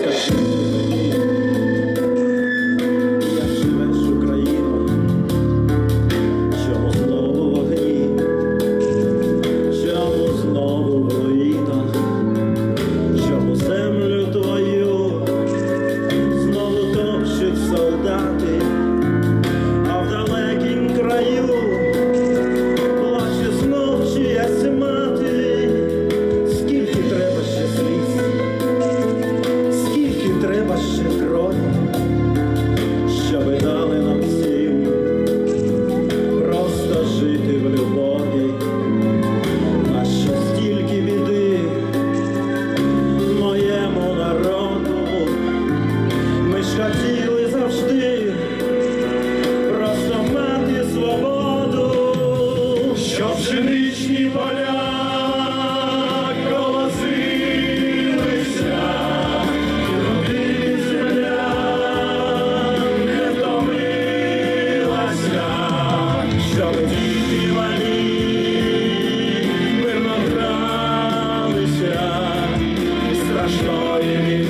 Скажи, як живеш, Україно, чому знову вогні, чому знову в руїнах, чому землю твою знову топчуть солдати, а в далекім краю плаче знов чиясь мати. Скільки треба ще сліз, скільки треба ще крові, щоби дали нам всім просто жити в любові. А що стільки біди моєму народу, ми ж хотіли завжди просто мати свободу, щоб пшеничні поля колосилися, і родина земля не втомилася, щоб діти малі мирно гралися, і страшної